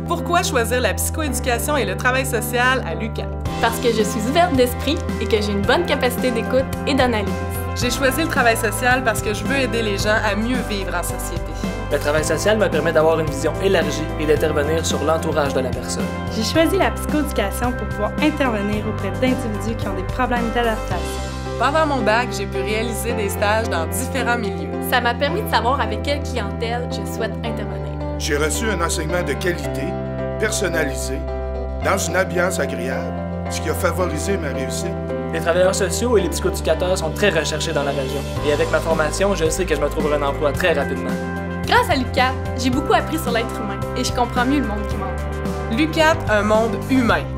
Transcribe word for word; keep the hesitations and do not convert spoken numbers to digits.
Pourquoi choisir la psychoéducation et le travail social à l'U Q A T? Parce que je suis ouverte d'esprit et que j'ai une bonne capacité d'écoute et d'analyse. J'ai choisi le travail social parce que je veux aider les gens à mieux vivre en société. Le travail social me permet d'avoir une vision élargie et d'intervenir sur l'entourage de la personne. J'ai choisi la psychoéducation pour pouvoir intervenir auprès d'individus qui ont des problèmes d'adaptation. Pendant mon bac, j'ai pu réaliser des stages dans différents milieux. Ça m'a permis de savoir avec quelle clientèle je souhaite intervenir. J'ai reçu un enseignement de qualité, personnalisé, dans une ambiance agréable, ce qui a favorisé ma réussite. Les travailleurs sociaux et les psychoéducateurs sont très recherchés dans la région. Et avec ma formation, je sais que je me trouverai un emploi très rapidement. Grâce à l'U Q A T, j'ai beaucoup appris sur l'être humain et je comprends mieux le monde qui m'entoure. L'U Q A T, un monde humain.